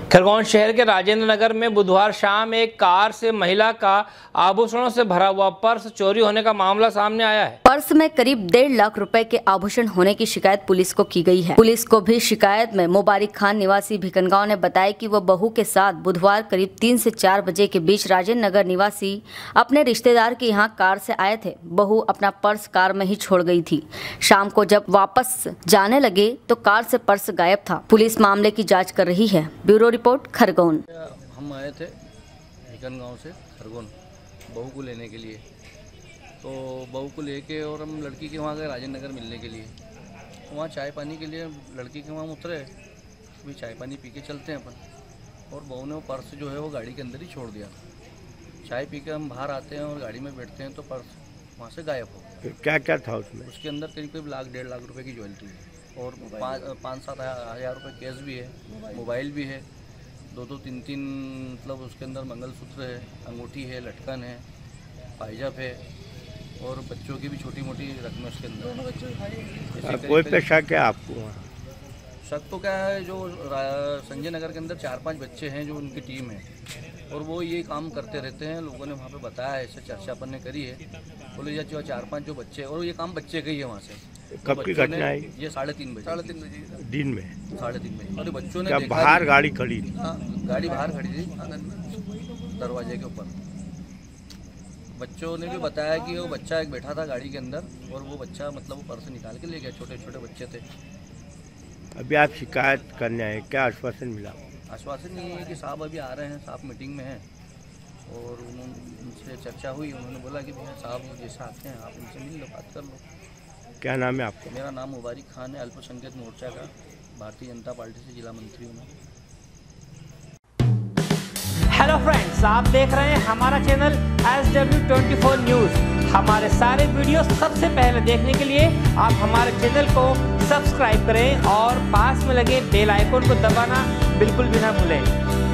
खरगोन शहर के राजेंद्र नगर में बुधवार शाम एक कार से महिला का आभूषणों से भरा हुआ पर्स चोरी होने का मामला सामने आया है। पर्स में करीब 1.5 लाख रुपए के आभूषण होने की शिकायत पुलिस को की गई है। पुलिस को भी शिकायत में मुबारिक खान निवासी भिकनगांव ने बताया कि वह बहू के साथ बुधवार करीब 3 से 4 बजे के बीच राजेंद्र नगर निवासी अपने रिश्तेदार के यहाँ कार से आए थे। बहू अपना पर्स कार में ही छोड़ गई थी। शाम को जब वापस जाने लगे तो कार से पर्स गायब था। पुलिस मामले की जाँच कर रही है। Bureau report Khargone. हम आए थे भिकनगांव से खरगोन बहू को लेने के लिए, तो बहू को लेके और हम लड़की के वहाँ गए राजेंद्र नगर मिलने के लिए। तो वहाँ चाय पानी के लिए लड़की के वहाँ उतरे, अभी चाय पानी पी के चलते हैं अपन। और बहू ने वो पर्स जो है वो गाड़ी के अंदर ही छोड़ दिया। चाय पी के हम बाहर आते हैं और गाड़ी में बैठते हैं तो पर्स वहाँ से गायब हो गया। क्या क्या था उसमें? उसके अंदर करीब 1.5 लाख रुपए की ज्वेलरी है और 5-7 हज़ार रुपये कैश भी है, मोबाइल भी है, 2-3 मतलब उसके अंदर मंगलसूत्र है, अंगूठी है, लटकन है, पायजाब है और बच्चों की भी छोटी मोटी रकमें उसके अंदर। कोई पेशा क्या आपको? शक तो क्या है, जो संजय नगर के अंदर 4-5 बच्चे हैं जो उनकी टीम है और वो ये काम करते रहते हैं। लोगों ने वहाँ पे बताया है, ऐसे चर्चा अपन ने करी है। बोले या 4-5 जो बच्चे और ये काम बच्चे का ही है वहाँ से। कब की घटना है ये? 3:30 बजे दिन में। 3:30 बजे। और बच्चों ने क्या देखा बाहर गाड़ी खड़ी थी? हाँ, गाड़ी बाहर खड़ी थी दरवाजे के ऊपर। बच्चों ने भी बताया कि वो बच्चा एक बैठा था गाड़ी के अंदर और वो बच्चा मतलब वो पर्स निकाल के ले गया। छोटे छोटे बच्चे थे। अभी आप शिकायत करने आए, क्या आश्वासन मिला? आश्वासन ये है कि साहब अभी आ रहे हैं, साहब मीटिंग में हैं और उनसे चर्चा हुई। उन्होंने बोला कि भैया साहब जैसा आते हैं आप उनसे मिल लो, बात कर लो। क्या नाम है आपका? मेरा नाम मुबारिक खान है, अल्पसंख्यक मोर्चा का भारतीय जनता पार्टी से जिला मंत्री हूँ मैं। हेलो फ्रेंड्स, आप देख रहे हैं हमारा चैनल SW24 न्यूज़। हमारे सारे वीडियो सबसे पहले देखने के लिए आप हमारे चैनल को सब्सक्राइब करें और पास में लगे बेल आइकन को दबाना बिल्कुल भी ना भूलें।